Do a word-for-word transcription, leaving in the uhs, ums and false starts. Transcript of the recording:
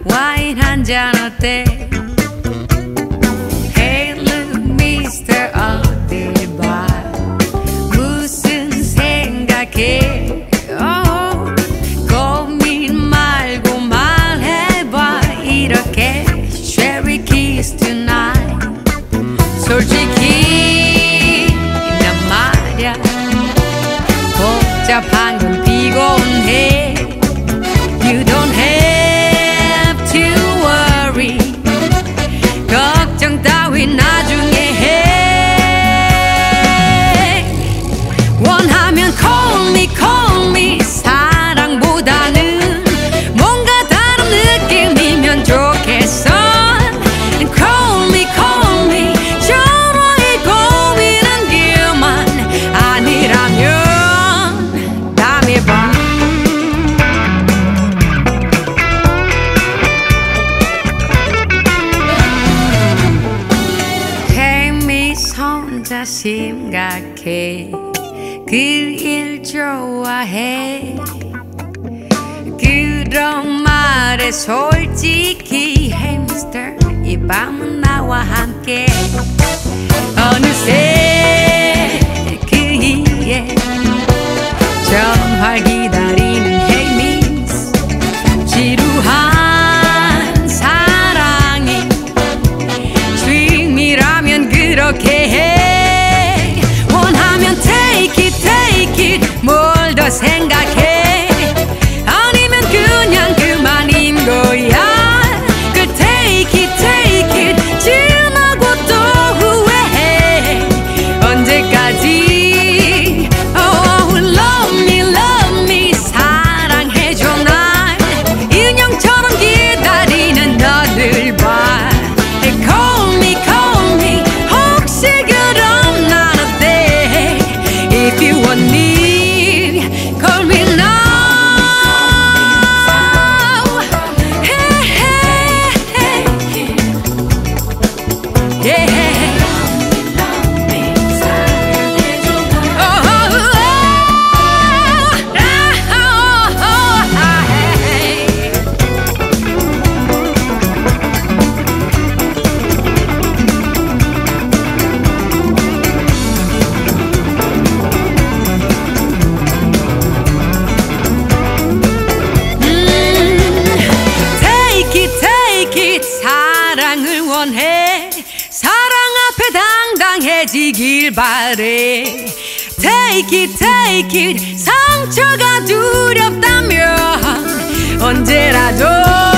와인 한잔 어때? Hey look mister 어딜 봐 무슨 생각해? oh, 고민 말고 말해봐 이렇게 Cherry kiss tonight 솔직히 난 말야 복잡한 건 피곤해 You don't have to worry 걱정 따위 나중에 해 원하면 call me call me 사랑보다는 뭔가 다른 느낌이면 좋겠어 Call me call me 전화에 고민한 길만 아니라면 다음에 봐 혼자 심각해 그 일 좋아해 그런 말에 솔직히 Hey mister 이 밤은 나와 함께 어느새 그이에 전화 기다리는 Hey miss 지루한 사랑이 dream이라면 그렇게 해 뭘 더 생각해 아니면 그냥 그만인 거야 그 take it take it 지나고 또 후회해 언제까지 oh love me love me 사랑해줘 날 인형처럼 기다리는 너들 봐 Call me call me 혹시 그럼 난 어때 If you want me Call me now. Hey, hey, hey. Yeah. Oh, oh, oh, oh, hey. 사랑을 원해 사랑 앞에 당당해지길 바래 Take it take it 상처가 두렵다면 언제라도